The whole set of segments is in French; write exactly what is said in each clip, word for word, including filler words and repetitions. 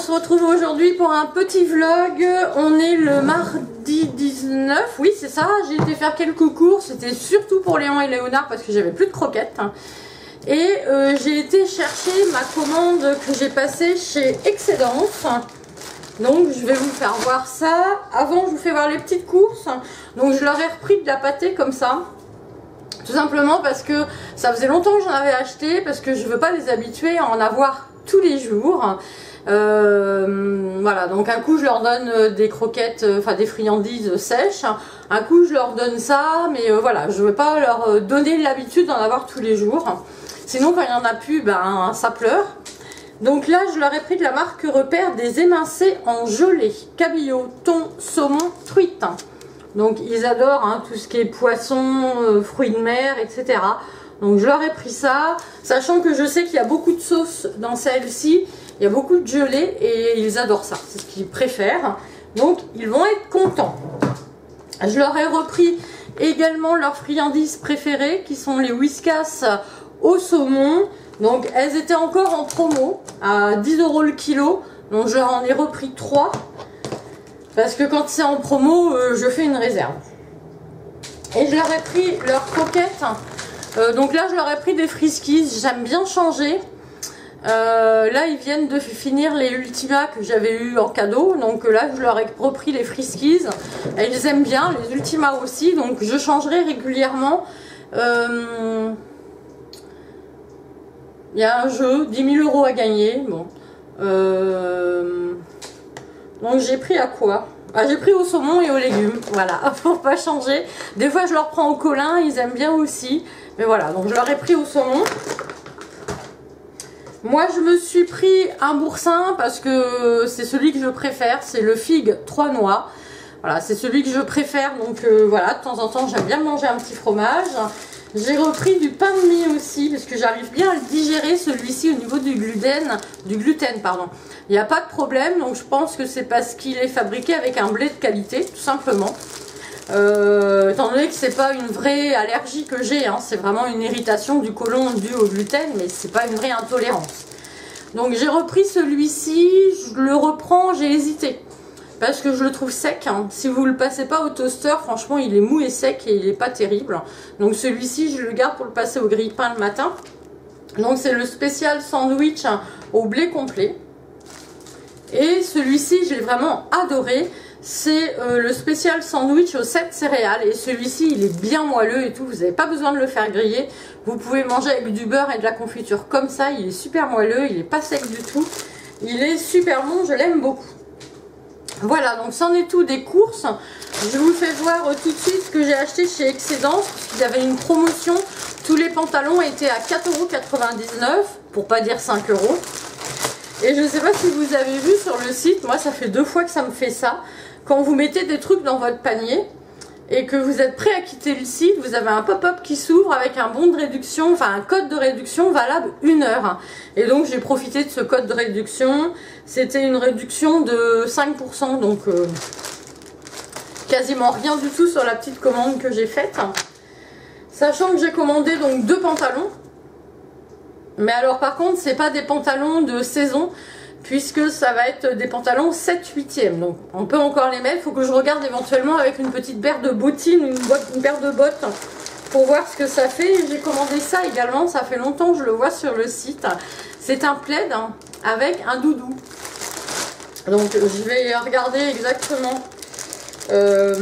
se retrouve aujourd'hui pour un petit vlog. On est le mardi dix-neuf, oui c'est ça. J'ai été faire quelques courses, c'était surtout pour Léon et Léonard parce que j'avais plus de croquettes. Et euh, j'ai été chercher ma commande que j'ai passée chez Excédence. Donc je vais vous faire voir ça. Avant je vous fais voir les petites courses. Donc je leur ai repris de la pâtée comme ça. Tout simplement parce que ça faisait longtemps que j'en avais acheté, parce que je veux pas les habituer à en avoir tous les jours. Euh, voilà, donc un coup je leur donne des croquettes, enfin des friandises sèches, un coup je leur donne ça, mais euh, voilà, je veux pas leur donner l'habitude d'en avoir tous les jours. Sinon quand il y en a plus, ben ça pleure. Donc là je leur ai pris de la marque Repère des émincés en gelée, cabillaud, thon, saumon, truite. Donc ils adorent hein, tout ce qui est poisson, euh, fruits de mer, et cetera. Donc je leur ai pris ça, sachant que je sais qu'il y a beaucoup de sauce dans celle-ci, il y a beaucoup de gelée et ils adorent ça, c'est ce qu'ils préfèrent. Donc ils vont être contents. Je leur ai repris également leurs friandises préférées qui sont les Whiskas au saumon. Donc elles étaient encore en promo à dix euros le kilo, donc je leur en ai repris trois. Parce que quand c'est en promo, euh, je fais une réserve. Et je leur ai pris leurs croquettes. Euh, donc là, je leur ai pris des Friskies. J'aime bien changer. Euh, là, ils viennent de finir les Ultima que j'avais eu en cadeau. Donc là, je leur ai repris les Friskies. Et ils aiment bien, les Ultima aussi. Donc je changerai régulièrement. Euh, il y a un jeu, dix mille euros à gagner. Bon. Euh... Donc j'ai pris à quoi? Ah, j'ai pris au saumon et aux légumes, voilà, pour pas changer. Des fois je leur prends au colin, ils aiment bien aussi. Mais voilà, donc je leur ai pris au saumon. Moi je me suis pris un boursin parce que c'est celui que je préfère, c'est le figue trois noix. Voilà, c'est celui que je préfère, donc euh, voilà, de temps en temps j'aime bien manger un petit fromage. J'ai repris du pain de mie aussi, parce que j'arrive bien à le digérer celui-ci au niveau du gluten, du gluten pardon. Il n'y a pas de problème, donc je pense que c'est parce qu'il est fabriqué avec un blé de qualité, tout simplement. Euh, étant donné que c'est pas une vraie allergie que j'ai, hein, c'est vraiment une irritation du côlon due au gluten, mais c'est pas une vraie intolérance. Donc j'ai repris celui-ci, je le reprends, j'ai hésité. Parce que je le trouve sec, hein. Si vous le passez pas au toaster, franchement il est mou et sec et il est pas terrible. Donc celui-ci je le garde pour le passer au grille-pain le matin. Donc c'est le spécial sandwich au blé complet. Et celui-ci j'ai vraiment adoré. C'est euh, le spécial sandwich aux sept céréales. Et celui-ci il est bien moelleux et tout, vous n'avez pas besoin de le faire griller. Vous pouvez manger avec du beurre et de la confiture comme ça, il est super moelleux, il est pas sec du tout. Il est super bon, je l'aime beaucoup. Voilà, donc c'en est tout des courses. Je vous fais voir euh, tout de suite ce que j'ai acheté chez Excédence, parce qu'il y avait une promotion. Tous les pantalons étaient à quatre euros quatre-vingt-dix-neuf, pour pas dire cinq euros. Et je ne sais pas si vous avez vu sur le site, moi ça fait deux fois que ça me fait ça. Quand vous mettez des trucs dans votre panier et que vous êtes prêt à quitter le site, vous avez un pop-up qui s'ouvre avec un bon de réduction, enfin un code de réduction valable une heure. Et donc j'ai profité de ce code de réduction. C'était une réduction de cinq pour cent, donc euh, quasiment rien du tout sur la petite commande que j'ai faite. Sachant que j'ai commandé donc deux pantalons. Mais alors par contre c'est pas des pantalons de saison, puisque ça va être des pantalons sept huitième. Donc on peut encore les mettre, il faut que je regarde éventuellement avec une petite paire de bottines, une, botte, une paire de bottes pour voir ce que ça fait. J'ai commandé ça également, ça fait longtemps que je le vois sur le site. C'est un plaid hein, avec un doudou. Donc je vais regarder exactement. Euh,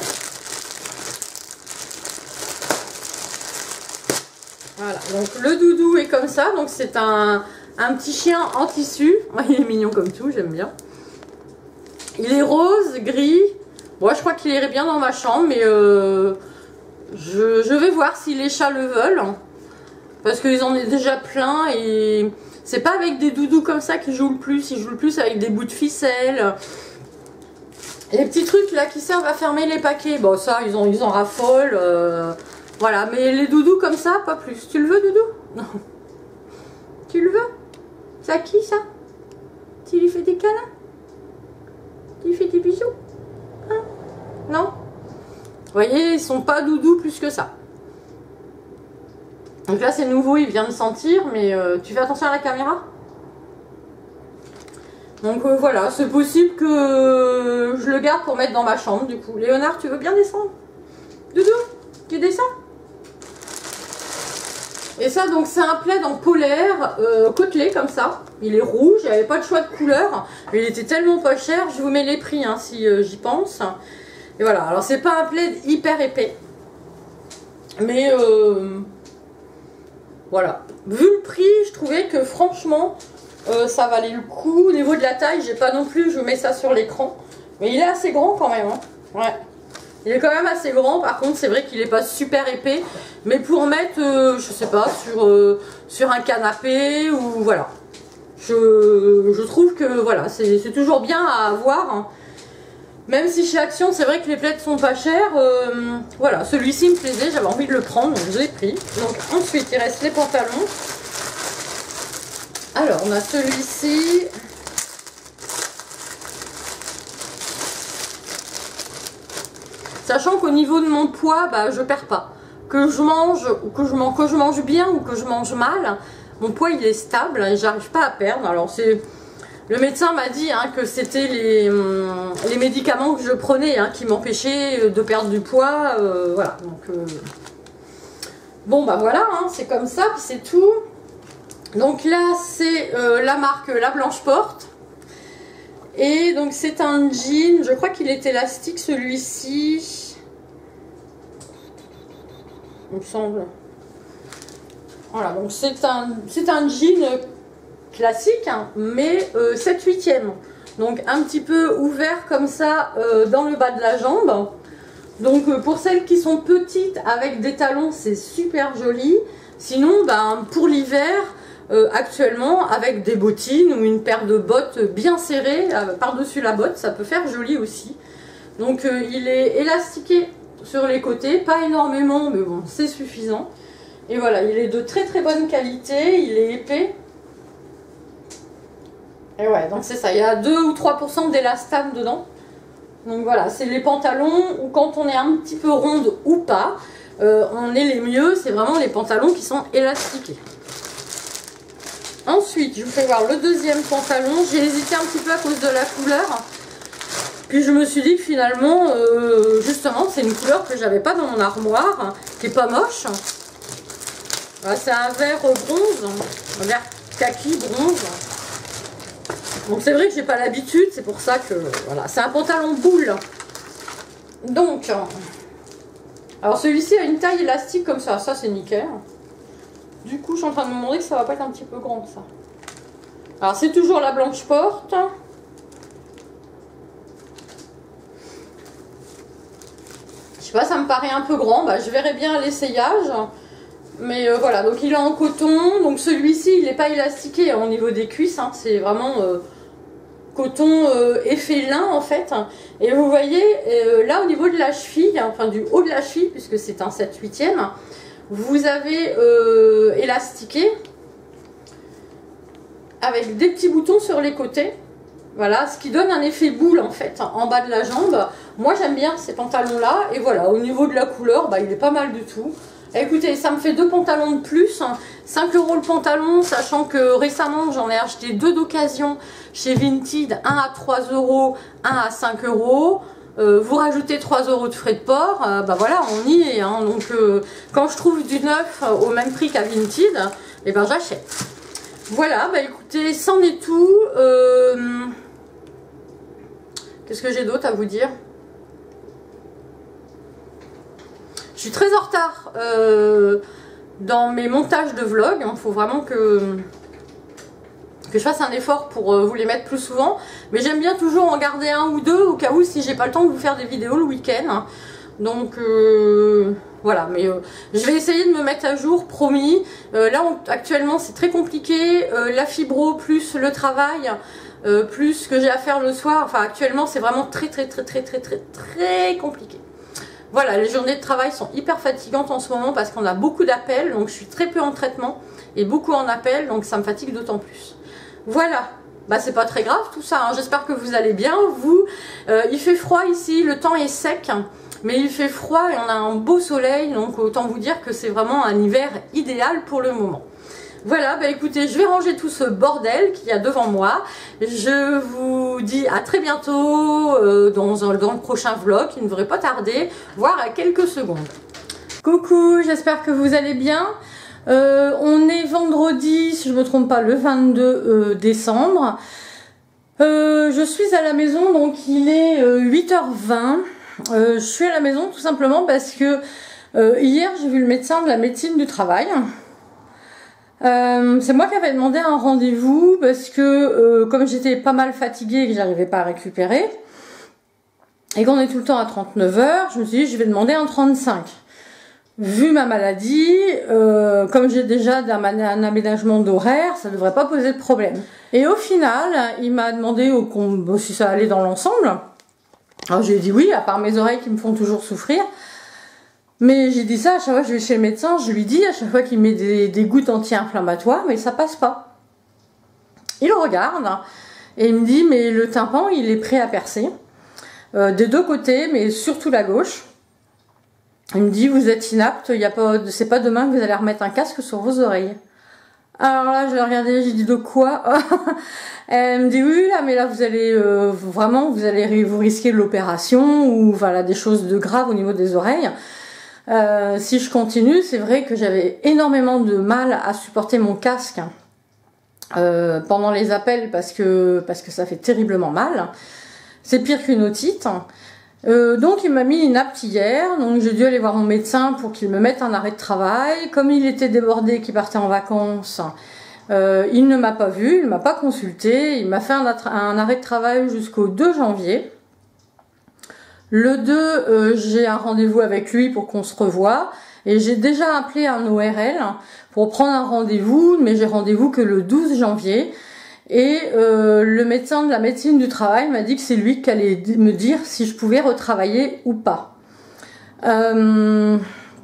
voilà, donc le doudou est comme ça, donc c'est un... Un petit chien en tissu, il est mignon comme tout, j'aime bien. Il est rose, gris. Bon, je crois qu'il irait bien dans ma chambre, mais euh, je, je vais voir si les chats le veulent. Parce qu'ils en ont déjà plein et c'est pas avec des doudous comme ça qu'ils jouent le plus. Ils jouent le plus avec des bouts de ficelle. Les petits trucs là qui servent à fermer les paquets, bon ça ils, ont, ils en raffolent. Euh, voilà, mais les doudous comme ça, pas plus. Tu le veux doudou? Non. Tu le veux? C'est à qui ça? Tu lui fais des câlins? Tu lui fais des bisous? Hein? Non? Vous voyez, ils sont pas doudous plus que ça. Donc là c'est nouveau, il vient de sentir, mais euh, tu fais attention à la caméra? Donc euh, voilà, c'est possible que je le garde pour mettre dans ma chambre du coup. Léonard, tu veux bien descendre? Doudou, tu descends? Et ça, donc c'est un plaid en polaire, euh, côtelé comme ça. Il est rouge, il n'y avait pas de choix de couleur. Mais il était tellement pas cher, je vous mets les prix hein, si euh, j'y pense. Et voilà, alors c'est pas un plaid hyper épais. Mais euh, voilà. Vu le prix, je trouvais que franchement, euh, ça valait le coup. Au niveau de la taille, j'ai pas non plus, je vous mets ça sur l'écran. Mais il est assez grand quand même. Hein. Ouais. Il est quand même assez grand, par contre c'est vrai qu'il n'est pas super épais, mais pour mettre, euh, je sais pas, sur, euh, sur un canapé ou voilà. Je, je trouve que voilà, c'est toujours bien à avoir. Hein. Même si chez Action c'est vrai que les plaids sont pas chers, euh, voilà, celui-ci me plaisait, j'avais envie de le prendre, donc je l'ai pris. Donc ensuite il reste les pantalons. Alors on a celui-ci. Sachant qu'au niveau de mon poids, bah, je perds pas. Que je mange ou que je mange, que je mange bien ou que je mange mal, mon poids il est stable et j'arrive pas à perdre. Alors c'est le médecin m'a dit hein, que c'était les, les médicaments que je prenais hein, qui m'empêchaient de perdre du poids. Euh, voilà. Donc euh... bon bah voilà, hein, c'est comme ça, puis c'est tout. Donc là c'est euh, la marque La Blanche Porte. Et donc c'est un jean, je crois qu'il est élastique celui-ci, il me semble. Voilà, donc c'est un, c'est un jean classique, hein, mais euh, sept huitième. Donc un petit peu ouvert comme ça euh, dans le bas de la jambe. Donc euh, pour celles qui sont petites avec des talons, c'est super joli. Sinon, ben, pour l'hiver... Euh, actuellement avec des bottines ou une paire de bottes bien serrées euh, par-dessus la botte, ça peut faire joli aussi. Donc euh, il est élastiqué sur les côtés, pas énormément mais bon c'est suffisant. Et voilà, il est de très très bonne qualité, il est épais. Et ouais, donc c'est ça, il y a deux ou trois pour cent d'élastane dedans. Donc voilà, c'est les pantalons où quand on est un petit peu ronde ou pas, euh, on est les mieux, c'est vraiment les pantalons qui sont élastiqués. Ensuite, je vous fais voir le deuxième pantalon. J'ai hésité un petit peu à cause de la couleur. Puis je me suis dit que finalement, euh, justement, c'est une couleur que j'avais pas dans mon armoire, qui est pas moche. C'est un vert bronze, un vert kaki bronze. Donc c'est vrai que j'ai pas l'habitude, c'est pour ça que voilà, c'est un pantalon boule. Donc, alors celui-ci a une taille élastique comme ça, ça c'est nickel. Du coup, je suis en train de me demander que ça va pas être un petit peu grand, ça. Alors, c'est toujours La Blanche Porte. Je sais pas, ça me paraît un peu grand. Bah, je verrai bien à l'essayage. Mais euh, voilà, donc il est en coton. Donc celui-ci, il n'est pas élastiqué hein, au niveau des cuisses. Hein. C'est vraiment euh, coton euh, effet lin, en fait. Et vous voyez, euh, là, au niveau de la cheville, enfin du haut de la cheville, puisque c'est un sept huitième, vous avez euh, élastiqué avec des petits boutons sur les côtés. Voilà, ce qui donne un effet boule en fait en bas de la jambe. Moi j'aime bien ces pantalons là. Et voilà, au niveau de la couleur, bah, il est pas mal du tout. Et écoutez, ça me fait deux pantalons de plus. cinq euros le pantalon, sachant que récemment j'en ai acheté deux d'occasion chez Vinted. Un à trois euros, un à cinq euros. Euh, vous rajoutez trois euros de frais de port, euh, bah voilà, on y est. Hein. Donc, euh, quand je trouve du neuf euh, au même prix qu'à Vinted, et ben j'achète. Voilà, bah écoutez, c'en est tout. Euh... Qu'est-ce que j'ai d'autre à vous dire? Je suis très en retard euh, dans mes montages de vlog. Il faut vraiment que... que je fasse un effort pour euh, vous les mettre plus souvent, mais j'aime bien toujours en garder un ou deux au cas où si j'ai pas le temps de vous faire des vidéos le week-end. Hein. Donc euh, voilà, mais euh, je vais essayer de me mettre à jour, promis. Euh, là on, actuellement c'est très compliqué, euh, la fibro plus le travail, euh, plus ce que j'ai à faire le soir. Enfin actuellement c'est vraiment très très très très très très très compliqué. Voilà, les journées de travail sont hyper fatigantes en ce moment parce qu'on a beaucoup d'appels, donc je suis très peu en traitement et beaucoup en appel, donc ça me fatigue d'autant plus. Voilà, bah c'est pas très grave tout ça, hein. J'espère que vous allez bien, vous. Euh, il fait froid ici, le temps est sec, mais il fait froid et on a un beau soleil, donc autant vous dire que c'est vraiment un hiver idéal pour le moment. Voilà, bah écoutez, je vais ranger tout ce bordel qu'il y a devant moi. Je vous dis à très bientôt euh, dans, un, dans le prochain vlog qui ne devrait pas tarder, voire à quelques secondes. Coucou, j'espère que vous allez bien. Euh, on est vendredi, si je ne me trompe pas, le vingt-deux euh, décembre. Euh, je suis à la maison, donc il est euh, huit heures vingt. Euh, je suis à la maison tout simplement parce que euh, hier j'ai vu le médecin de la médecine du travail. Euh, c'est moi qui avais demandé un rendez-vous parce que euh, comme j'étais pas mal fatiguée et que j'arrivais pas à récupérer et qu'on est tout le temps à trente-neuf heures, je me suis dit je vais demander un trente-cinq. Vu ma maladie, euh, comme j'ai déjà un, un aménagement d'horaire, ça ne devrait pas poser de problème. Et au final, il m'a demandé au, si ça allait dans l'ensemble. Alors j'ai dit oui, à part mes oreilles qui me font toujours souffrir. Mais j'ai dit ça à chaque fois que je vais chez le médecin, je lui dis à chaque fois qu'il met des, des gouttes anti-inflammatoires, mais ça passe pas. Il regarde et il me dit mais le tympan il est prêt à percer, euh, des deux côtés, mais surtout la gauche. Il me dit vous êtes inapte, il y a pas, c'est pas demain que vous allez remettre un casque sur vos oreilles. Alors là je l'ai regardé, j'ai dit de quoi? Elle me dit oui là mais là vous allez euh, vraiment vous allez vous risquer de l'opération ou voilà des choses de graves au niveau des oreilles. Euh, si je continue, c'est vrai que j'avais énormément de mal à supporter mon casque euh, pendant les appels parce que parce que ça fait terriblement mal. C'est pire qu'une otite. Euh, donc il m'a mis une apte hier, donc j'ai dû aller voir mon médecin pour qu'il me mette un arrêt de travail. Comme il était débordé, qu'il partait en vacances, euh, il ne m'a pas vu, il ne m'a pas consulté. Il m'a fait un, un arrêt de travail jusqu'au deux janvier. Le deux, euh, j'ai un rendez-vous avec lui pour qu'on se revoie. Et j'ai déjà appelé un O R L pour prendre un rendez-vous, mais j'ai rendez-vous que le douze janvier. Et euh, le médecin de la médecine du travail m'a dit que c'est lui qui allait me dire si je pouvais retravailler ou pas. Euh,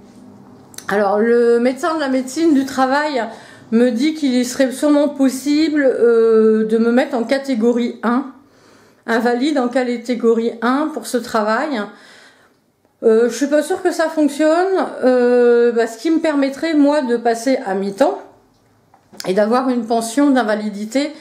alors le médecin de la médecine du travail me dit qu'il serait sûrement possible euh, de me mettre en catégorie un. Invalide en catégorie un pour ce travail. Euh, je suis pas sûre que ça fonctionne, euh, bah, ce qui me permettrait moi de passer à mi-temps et d'avoir une pension d'invalidité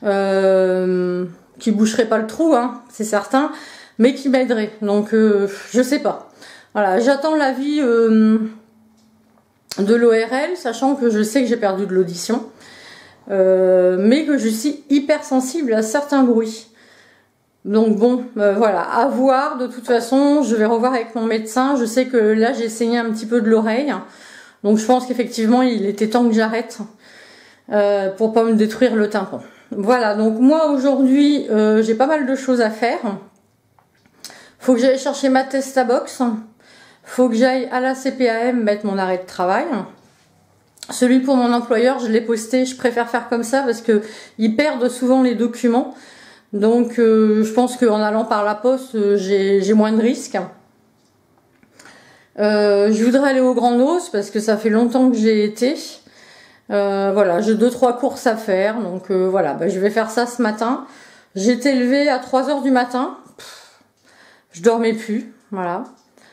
euh, qui boucherait pas le trou, hein, c'est certain, mais qui m'aiderait. Donc euh, je sais pas. Voilà, j'attends l'avis euh, de l'O R L, sachant que je sais que j'ai perdu de l'audition, euh, mais que je suis hypersensible à certains bruits. Donc bon, euh, voilà, à voir. De toute façon, je vais revoir avec mon médecin. Je sais que là, j'ai saigné un petit peu de l'oreille. Donc je pense qu'effectivement, il était temps que j'arrête euh, pour pas me détruire le tympan. Voilà, donc moi, aujourd'hui, euh, j'ai pas mal de choses à faire. Faut que j'aille chercher ma Testabox. Faut que j'aille à la C P A M mettre mon arrêt de travail. Celui pour mon employeur, je l'ai posté. Je préfère faire comme ça parce que ils perdent souvent les documents. Donc euh, je pense qu'en allant par la poste, euh, j'ai moins de risques. Euh, je voudrais aller au Grand Os parce que ça fait longtemps que j'ai été. Euh, voilà, j'ai deux trois courses à faire. Donc euh, voilà, bah, je vais faire ça ce matin. J'ai été levée à trois heures du matin. Pff, je dormais plus. Voilà.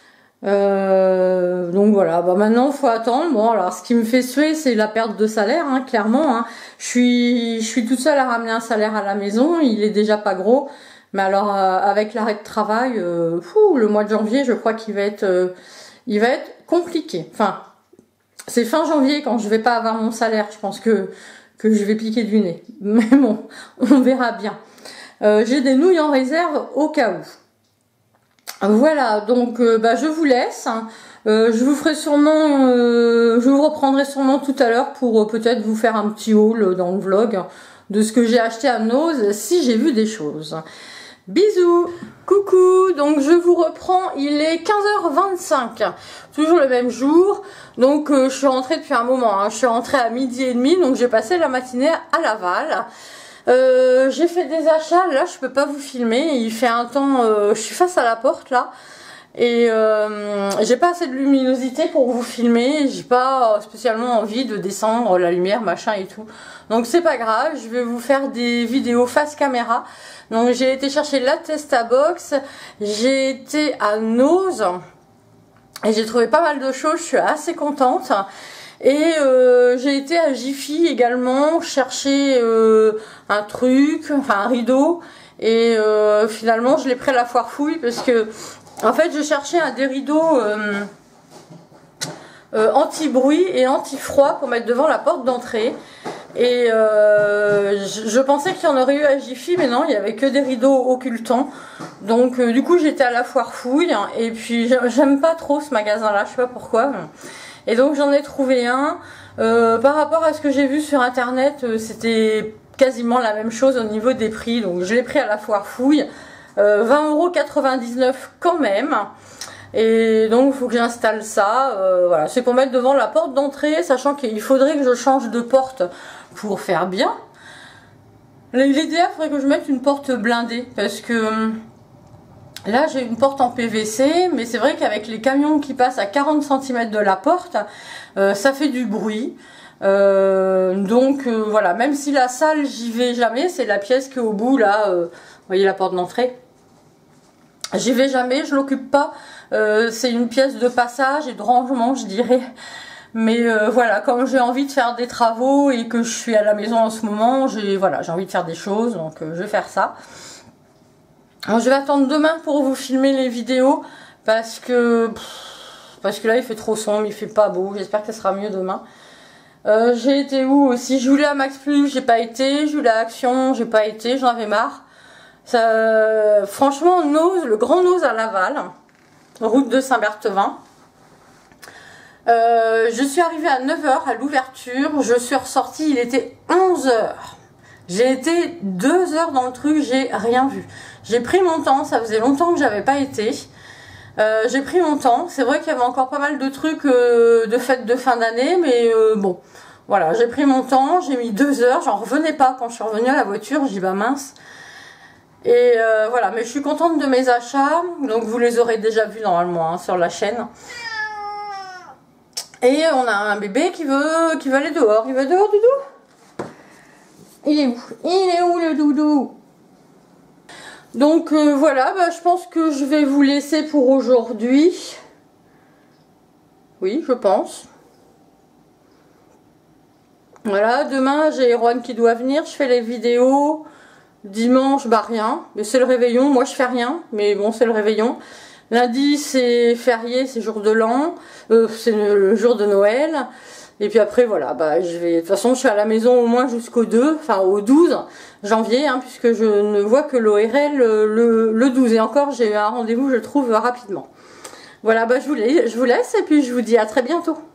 Euh, donc voilà, bah maintenant il faut attendre. Bon, alors ce qui me fait suer, c'est la perte de salaire, hein, clairement. Hein. Je suis, je suis toute seule à ramener un salaire à la maison. Il est déjà pas gros, mais alors euh, avec l'arrêt de travail, euh, fou, le mois de janvier, je crois qu'il va être, euh, il va être compliqué. Enfin, c'est fin janvier quand je vais pas avoir mon salaire. Je pense que que je vais piquer du nez. Mais bon, on verra bien. Euh, j'ai des nouilles en réserve au cas où. Voilà, donc euh, bah, je vous laisse. Euh, je vous ferai sûrement, euh, je vous reprendrai sûrement tout à l'heure pour euh, peut-être vous faire un petit haul dans le vlog de ce que j'ai acheté à Noz si j'ai vu des choses. Bisous, coucou, donc je vous reprends, il est quinze heures vingt-cinq, toujours le même jour, donc euh, je suis rentrée depuis un moment, hein. Je suis rentrée à midi et demi, donc j'ai passé la matinée à Laval. Euh, j'ai fait des achats, là je peux pas vous filmer, il fait un temps, euh, je suis face à la porte là, et euh, j'ai pas assez de luminosité pour vous filmer, j'ai pas spécialement envie de descendre la lumière, machin et tout, donc c'est pas grave, je vais vous faire des vidéos face caméra. Donc j'ai été chercher la Testabox, j'ai été à Noz, et j'ai trouvé pas mal de choses, je suis assez contente. Et euh, j'ai été à Jiffy également chercher euh, un truc, enfin un rideau. Et euh, finalement je l'ai pris à la foire fouille parce que en fait je cherchais un des rideaux euh, euh, anti-bruit et anti-froid pour mettre devant la porte d'entrée. Et euh, je, je pensais qu'il y en aurait eu à Jiffy, mais non, il n'y avait que des rideaux occultants. Donc euh, du coup j'étais à la foire fouille. Et puis j'aime pas trop ce magasin là, je sais pas pourquoi. Et donc j'en ai trouvé un. Euh, par rapport à ce que j'ai vu sur internet, euh, c'était quasiment la même chose au niveau des prix. Donc je l'ai pris à la foire fouille. Euh, vingt euros quatre-vingt-dix-neuf quand même. Et donc il faut que j'installe ça. Euh, voilà, c'est pour mettre devant la porte d'entrée, sachant qu'il faudrait que je change de porte pour faire bien. L'idéal, il faudrait que je mette une porte blindée. Parce que là j'ai une porte en P V C, mais c'est vrai qu'avec les camions qui passent à quarante centimètres de la porte, euh, ça fait du bruit. Euh, donc euh, voilà, même si la salle j'y vais jamais, c'est la pièce qui est au bout là, euh, vous voyez la porte d'entrée, j'y vais jamais, je l'occupe pas. Euh, c'est une pièce de passage et de rangement je dirais. Mais euh, voilà, comme j'ai envie de faire des travaux et que je suis à la maison en ce moment, j'ai voilà, j'ai envie de faire des choses, donc euh, je vais faire ça. Alors, je vais attendre demain pour vous filmer les vidéos parce que pff, parce que là il fait trop sombre, il fait pas beau. J'espère que ça sera mieux demain. Euh, j'ai été où aussi? Je voulais à Max Plus, j'ai pas été. Je voulais à Action, j'ai pas été. J'en avais marre. Ça, euh, franchement, Nose, le grand Nose à Laval, route de Saint-Berthevin. Euh, je suis arrivée à neuf heures à l'ouverture. Je suis ressortie, il était onze heures. J'ai été deux heures dans le truc, j'ai rien vu. J'ai pris mon temps, ça faisait longtemps que j'avais pas été. Euh, j'ai pris mon temps. C'est vrai qu'il y avait encore pas mal de trucs euh, de fête de fin d'année, mais euh, bon, voilà, j'ai pris mon temps, j'ai mis deux heures, j'en revenais pas quand je suis revenue à la voiture, j'ai dit bah mince. Et euh, voilà, mais je suis contente de mes achats, donc vous les aurez déjà vus normalement hein, sur la chaîne. Et on a un bébé qui veut, qui veut aller dehors. Il veut dehors, doudou? Il est où? Il est où le doudou? Donc euh, voilà, bah, je pense que je vais vous laisser pour aujourd'hui. Oui, je pense. Voilà, demain j'ai Erwan qui doit venir, je fais les vidéos. Dimanche, bah rien, mais c'est le réveillon, moi je fais rien, mais bon c'est le réveillon. Lundi c'est férié, c'est jour de l'an, euh, c'est le jour de Noël. Et puis après voilà, bah je vais. De toute façon je suis à la maison au moins jusqu'au deux, enfin au douze janvier, hein, puisque je ne vois que l'O R L le, le douze. Et encore j'ai eu un rendez-vous je trouve rapidement. Voilà, bah je vous laisse, je vous laisse et puis je vous dis à très bientôt.